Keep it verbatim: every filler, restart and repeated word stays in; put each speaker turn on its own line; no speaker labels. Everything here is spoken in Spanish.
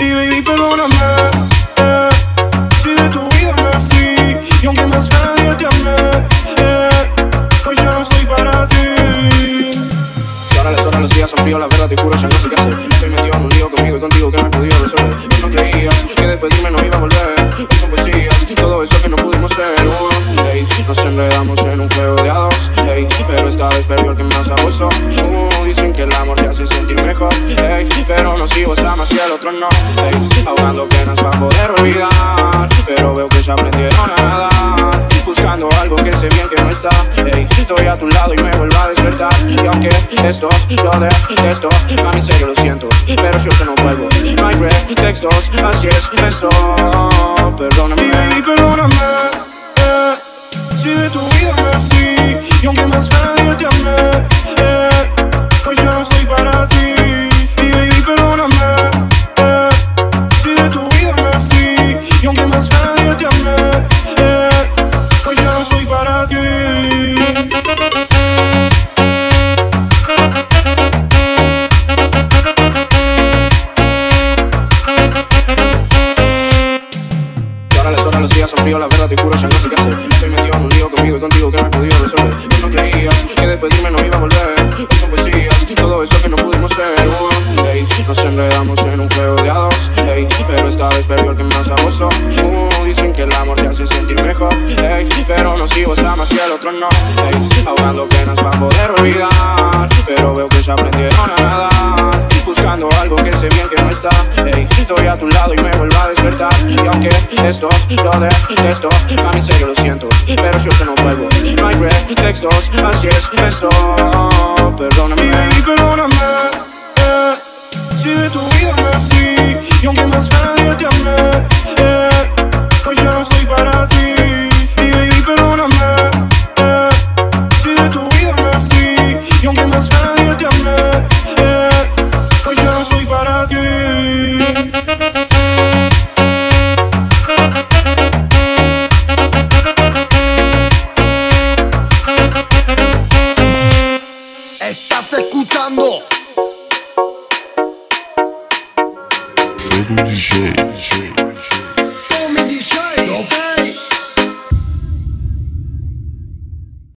Y baby, perdóname, eh, si de tu vida me fui. Y aunque más que nadie te amé, eh, pues ya no estoy para ti. Y ahora las horas, los días son fríos, la verdad te juro ya no sé qué hacer. Estoy metido en un lío conmigo y contigo que no he podido resolver. Tú no creías que después de irme no iba a volver. Hoy son poesías, todo eso que no pudimos ser. uh, hey, Nos enredamos en un juego de a dos, hey, pero esta vez perdió el que más apostó. uh, Dicen que el amor te hace sentir mejor, hey, pero nos ibas a más y el otro no, hey, ahogando penas para poder olvidar. Pero veo que ya aprendieron a nadar, buscando algo que sé bien que no está, hey, estoy a tu lado y me vuelvo a despertar. Y aunque esto lo detesto, mami, en serio lo siento, pero yo que no vuelvo. No hay pretextos, así es esto. Perdóname, y baby, perdóname, eh, si de tu vida me fui. Y aunque más que nadie te amé, eh, pues ya no estoy para ti. Y baby, perdóname, eh, si de tu vida me fui. Y aunque más que nadie te amé, eh, pues ya no estoy para ti. Los días son fríos, la verdad te juro ya no sé qué hacer. Estoy metido en un lío conmigo y contigo que no he podido resolver. Tú no creías que después de irme no iba a volver. Hoy son poesías, todo eso que no pudimos ser. uh, hey, Nos enredamos en un juego de a dos, hey, pero esta vez perdió el que más apostó. uh, Dicen que el amor te hace sentir mejor, hey, pero nos ibas a más y el otro no, hey, ahogando penas para poder olvidar. Pero veo que ya aprendieron a nadar, buscando algo que sé bien que no está, hey, estoy a tu lado y me vuelvo a despertar. Y aunque esto lo detesto, mami, en serio lo siento, pero yo que no vuelvo. No hay pretextos, así es esto. Perdóname, y baby, perdóname, eh, si de tu vida me fui. Y aunque más que nadie te amé, eh, pues ya no estoy para ti. Y baby, perdóname, eh, si de tu vida me fui. Y aunque más que nadie te amé, eh, pues ya no soy para ti.
Estás escuchando
Todo D J.
Tommy D J.